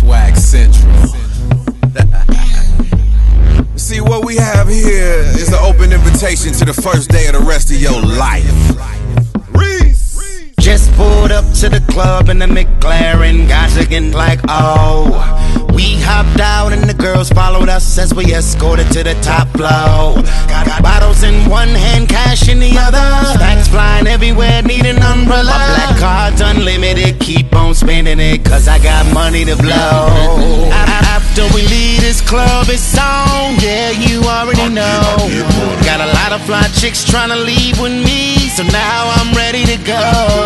Swag Central. See, what we have here is an open invitation to the first day of the rest of your life. Just pulled up to the club in the McLaren, guys again like, oh. We hopped out and the girls followed us as we escorted to the top floor. Got bottles in one hand, cash in the other. Stacks flying everywhere, need an umbrella. My black card's unlimited, keep on spending it, cause I got money to blow. After we leave this club, it's on, yeah, you already know. Got a lot of fly chicks trying to leave with me, so now I'm ready to go.